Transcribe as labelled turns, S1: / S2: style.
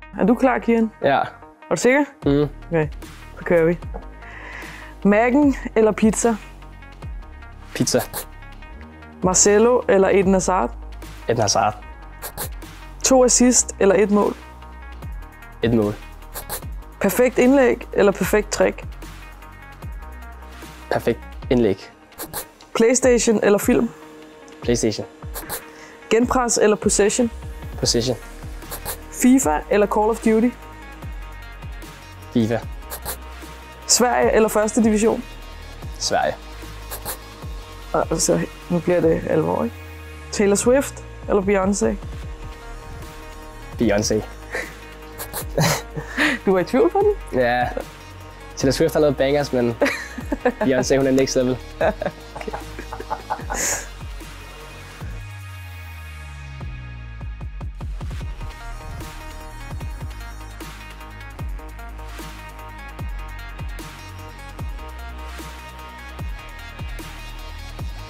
S1: Er du klar, Kian?
S2: Ja.
S1: Er du sikker? Okay, så kører vi. Mac'en eller pizza?
S2: Pizza.
S1: Marcelo eller Eden Hazard?
S2: Eden Hazard.
S1: 2 assist eller 1 mål?
S2: 1 mål.
S1: Perfekt indlæg eller perfekt trick?
S2: Perfekt indlæg.
S1: PlayStation eller film?
S2: PlayStation.
S1: Genpres eller possession?
S2: Possession.
S1: FIFA eller Call of Duty?
S2: FIFA.
S1: Sverige eller første division?
S2: Sverige.
S1: Altså, nu bliver det alvor, ikke? Taylor Swift eller Beyoncé?
S2: Beyoncé.
S1: Du var i tvivl på den?
S2: Ja. Taylor Swift har lavet bangers, men Beyoncé, hun er next level.